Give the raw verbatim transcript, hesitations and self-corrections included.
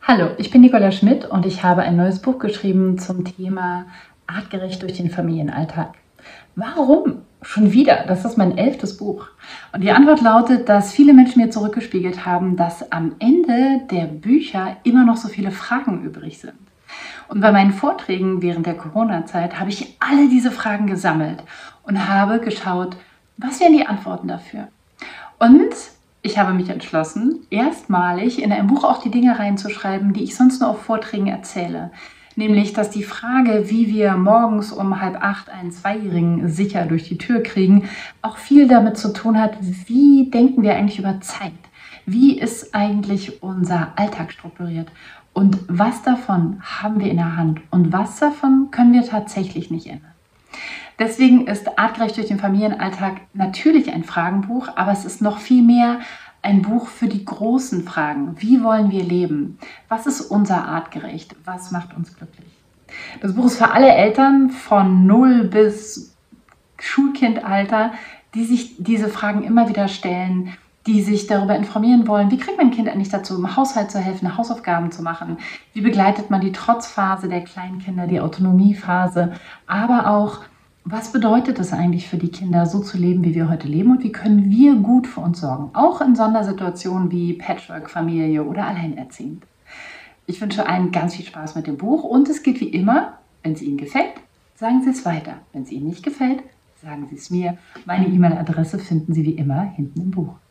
Hallo, ich bin Nicola Schmidt und ich habe ein neues Buch geschrieben zum Thema artgerecht durch den Familienalltag. Warum? Schon wieder? Das ist mein elftes Buch. Und die Antwort lautet, dass viele Menschen mir zurückgespiegelt haben, dass am Ende der Bücher immer noch so viele Fragen übrig sind. Und bei meinen Vorträgen während der Corona-Zeit habe ich alle diese Fragen gesammelt und habe geschaut, was wären die Antworten dafür? Und ich habe mich entschlossen, erstmalig in ein Buch auch die Dinge reinzuschreiben, die ich sonst nur auf Vorträgen erzähle. Nämlich, dass die Frage, wie wir morgens um halb acht einen Zweijährigen sicher durch die Tür kriegen, auch viel damit zu tun hat, wie denken wir eigentlich über Zeit? Wie ist eigentlich unser Alltag strukturiert? Und was davon haben wir in der Hand? Und was davon können wir tatsächlich nicht ändern? Deswegen ist Artgerecht durch den Familienalltag natürlich ein Fragenbuch, aber es ist noch viel mehr ein Buch für die großen Fragen. Wie wollen wir leben? Was ist unser Artgerecht? Was macht uns glücklich? Das Buch ist für alle Eltern von null bis Schulkindalter, die sich diese Fragen immer wieder stellen, die sich darüber informieren wollen, wie kriegt mein Kind eigentlich dazu, im Haushalt zu helfen, Hausaufgaben zu machen? Wie begleitet man die Trotzphase der Kleinkinder, die Autonomiephase, aber auch, was bedeutet es eigentlich für die Kinder, so zu leben, wie wir heute leben, und wie können wir gut für uns sorgen, auch in Sondersituationen wie Patchwork-Familie oder alleinerziehend. Ich wünsche allen ganz viel Spaß mit dem Buch und es gilt wie immer, wenn es Ihnen gefällt, sagen Sie es weiter. Wenn es Ihnen nicht gefällt, sagen Sie es mir. Meine E-Mail-Adresse finden Sie wie immer hinten im Buch.